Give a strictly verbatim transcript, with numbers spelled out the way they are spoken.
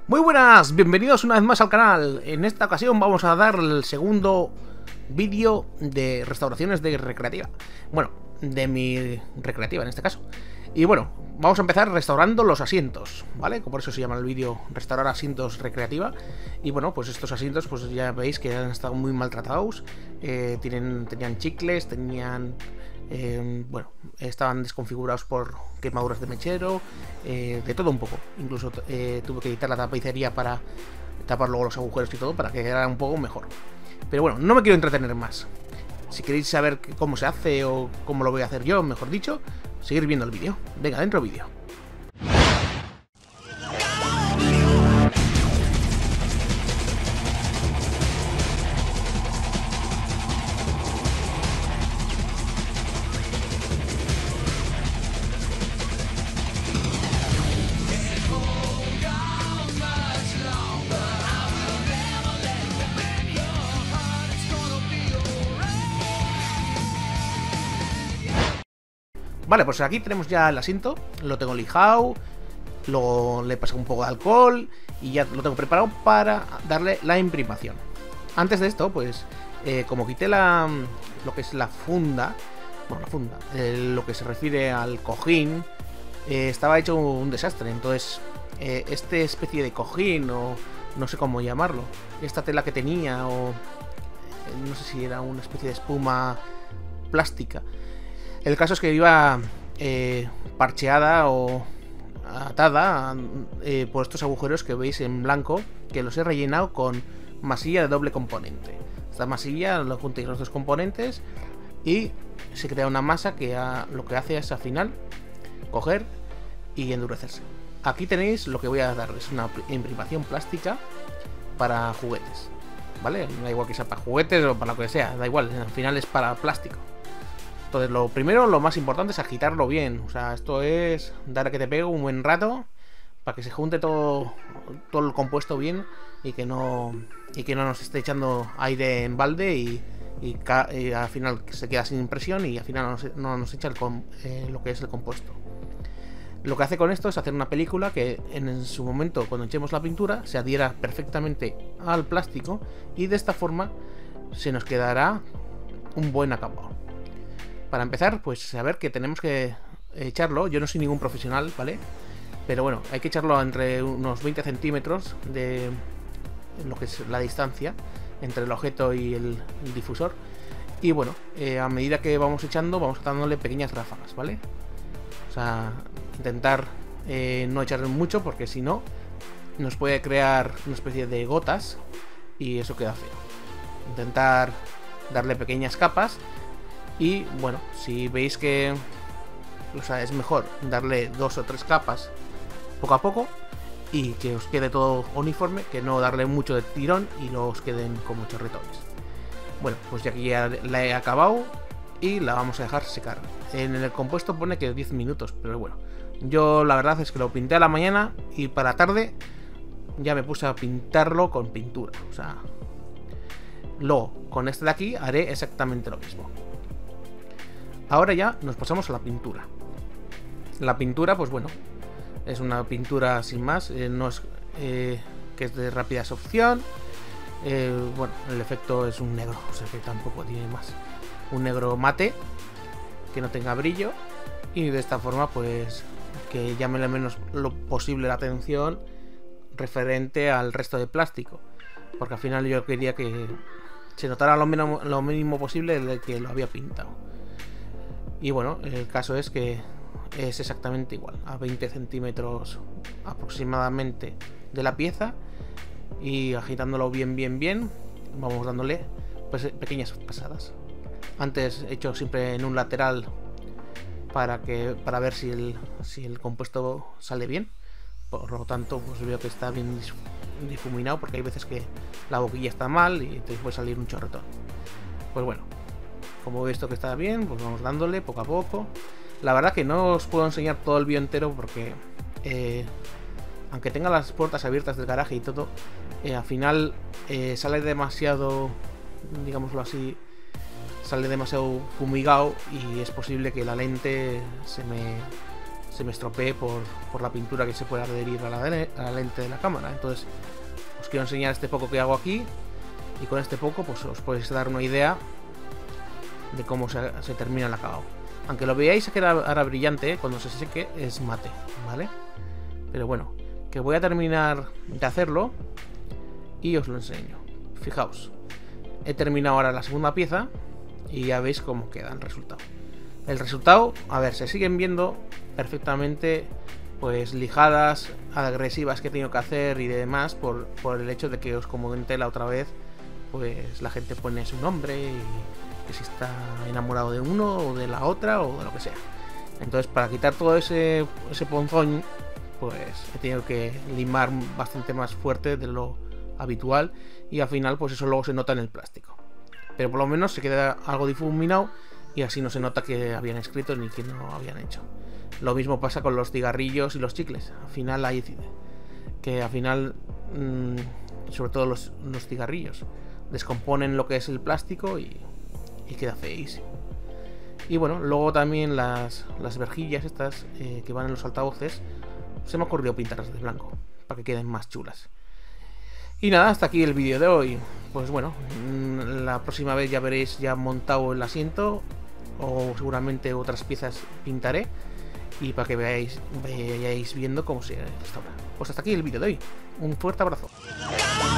Muy buenas, bienvenidos una vez más al canal. En esta ocasión vamos a dar el segundo vídeo de restauraciones de recreativa. Bueno, de mi recreativa en este caso. Y bueno, vamos a empezar restaurando los asientos, ¿vale? Por eso se llama el vídeo restaurar asientos recreativa. Y bueno, pues estos asientos pues ya veis que han estado muy maltratados. eh, tienen, Tenían chicles, tenían... Eh, bueno, estaban desconfigurados por quemaduras de mechero, eh, de todo un poco. Incluso eh, tuve que quitar la tapicería para tapar luego los agujeros y todo para que quedara un poco mejor. Pero bueno, no me quiero entretener más. Si queréis saber cómo se hace o cómo lo voy a hacer yo, mejor dicho, seguir viendo el vídeo. Venga, dentro vídeo. Vale, pues aquí tenemos ya el asiento. Lo tengo lijado. Luego le paso un poco de alcohol. Y ya lo tengo preparado para darle la imprimación. Antes de esto, pues eh, como quité la, lo que es la funda. Bueno, la funda eh, lo que se refiere al cojín, eh, estaba hecho un desastre. Entonces eh, este especie de cojín, o no sé cómo llamarlo, esta tela que tenía, o eh, no sé si era una especie de espuma plástica. El caso es que iba eh, parcheada o atada eh, por estos agujeros que veis en blanco, que los he rellenado con masilla de doble componente. Esta masilla lo junté los dos componentes y se crea una masa que a, lo que hace es al final coger y endurecerse. Aquí tenéis lo que voy a dar, es una imprimación plástica para juguetes, ¿vale? Da igual que sea para juguetes o para lo que sea, da igual, al final es para plástico. Entonces lo primero, lo más importante es agitarlo bien. O sea, esto es dar a que te pegue un buen rato para que se junte todo, todo el compuesto bien y que no y que no nos esté echando aire en balde y, y, y al final se queda sin impresión y al final no nos, no nos echa el com, eh, lo que es el compuesto. Lo que hace con esto es hacer una película que en su momento, cuando echemos la pintura, se adhiera perfectamente al plástico y de esta forma se nos quedará un buen acabado. Para empezar, pues saber que tenemos que echarlo. Yo no soy ningún profesional, ¿vale? Pero bueno, hay que echarlo entre unos veinte centímetros de lo que es la distancia entre el objeto y el, el difusor. Y bueno, eh, a medida que vamos echando, vamos dándole pequeñas ráfagas, ¿vale? O sea, intentar eh, no echarle mucho, porque si no, nos puede crear una especie de gotas y eso queda feo. Intentar darle pequeñas capas. Y bueno, si veis que, o sea, es mejor darle dos o tres capas poco a poco y que os quede todo uniforme, que no darle mucho de tirón y no os queden como chorretones. Bueno, pues ya que ya la he acabado y la vamos a dejar secar. En el compuesto pone que diez minutos, pero bueno, yo la verdad es que lo pinté a la mañana y para la tarde ya me puse a pintarlo con pintura. O sea, luego con este de aquí haré exactamente lo mismo. Ahora ya nos pasamos a la pintura. La pintura, pues bueno, es una pintura sin más, eh, no es eh, que es de rápida absorción. Eh, bueno, el efecto es un negro, o sea que tampoco tiene más. Un negro mate, que no tenga brillo. Y de esta forma, pues, que llame lo menos lo posible la atención referente al resto de plástico. Porque al final yo quería que se notara lo mínimo, lo mínimo posible de que lo había pintado. Y bueno, el caso es que es exactamente igual, a veinte centímetros aproximadamente de la pieza. Y agitándolo bien, bien, bien, vamos dándole pues pequeñas pasadas. Antes he hecho siempre en un lateral para que para ver si el, si el compuesto sale bien. Por lo tanto, pues veo que está bien difuminado, porque hay veces que la boquilla está mal y te puede salir un chorretón. Pues bueno, como he visto que está bien, pues vamos dándole poco a poco. La verdad que no os puedo enseñar todo el vídeo entero porque eh, aunque tenga las puertas abiertas del garaje y todo, eh, al final eh, sale demasiado, digámoslo así, sale demasiado fumigado y es posible que la lente se me, se me estropee por, por la pintura que se puede adherir a la, a la lente de la cámara. Entonces os quiero enseñar este poco que hago aquí, y con este poco pues os podéis dar una idea de cómo se, se termina el acabado. Aunque lo veáis que ahora brillante, ¿eh? Cuando se seque es mate, ¿vale? Pero bueno, que voy a terminar de hacerlo y os lo enseño. Fijaos, he terminado ahora la segunda pieza y ya veis cómo queda el resultado. El resultado, a ver, se siguen viendo perfectamente pues lijadas agresivas que he tenido que hacer y demás por, por el hecho de que os comenté la otra vez, pues la gente pone su nombre y que si está enamorado de uno o de la otra o de lo que sea. Entonces, para quitar todo ese, ese ponzoñ, pues he tenido que limar bastante más fuerte de lo habitual, y al final pues eso luego se nota en el plástico. Pero por lo menos se queda algo difuminado y así no se nota que habían escrito ni que no habían hecho. Lo mismo pasa con los cigarrillos y los chicles. Al final hay que al final, mmm, sobre todo los, los cigarrillos, descomponen lo que es el plástico y, y queda feísimo. Y bueno, luego también las, las verjillas estas eh, que van en los altavoces, se me ha ocurrido pintarlas de blanco para que queden más chulas. Y nada, hasta aquí el vídeo de hoy. Pues bueno, la próxima vez ya veréis ya montado el asiento, o seguramente otras piezas pintaré, y para que veáis, vayáis viendo cómo se restaura. Pues hasta aquí el vídeo de hoy. Un fuerte abrazo.